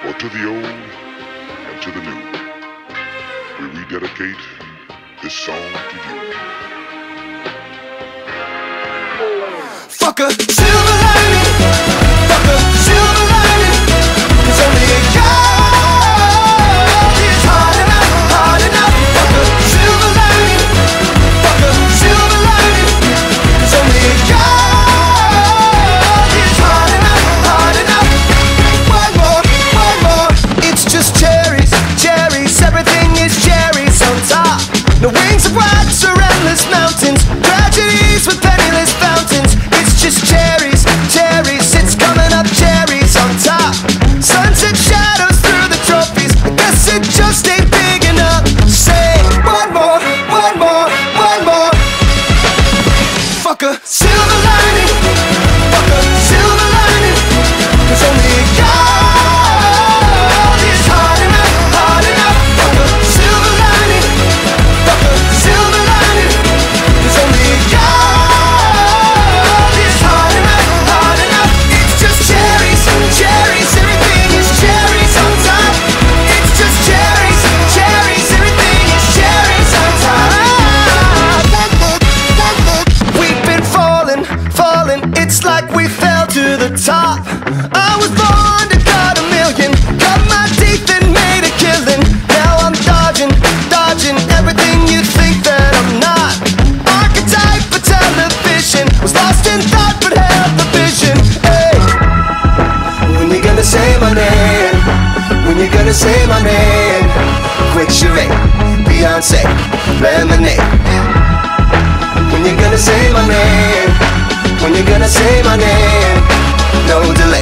For to the old and to the new, we rededicate this song to you. Fuck a silver lining, fuck a silver lining, 'cause only God is hard enough, hard enough. Fuck a silver lining, fuck a silver lining, 'cause only God is hard enough, hard enough. One more, it's just cherries, cherries, everything is cherries on top. No wings of rocks or endless mountains, tragedies with penniless fountains. It's just cherries, cherries, it's coming up cherries on top. Sunset shadows through the trophies, I guess it just ain't big enough. Say one more, one more, one more. Fuck a silver lining, fuck a silver lining, 'cause only God is hard enough, hard enough. Fuck a silver lining, fuck a silver lining, 'cause only God is hard enough, hard enough. It's just cherries, cherries, everything is cherries on top. It's just cherries, cherries, everything is cherries on top. We've been falling, falling, it's like we fell to the top. I was born to cut a million, cut my teeth and made a killing. Now I'm dodging, dodging everything you think that I'm not. Archetype for television, was lost in thought but held the vision. Hey, when you gonna say my name? When you gonna say my name? Quick charade, Beyonce, lemonade. When you gonna say my name? When you gonna say my name? No delay.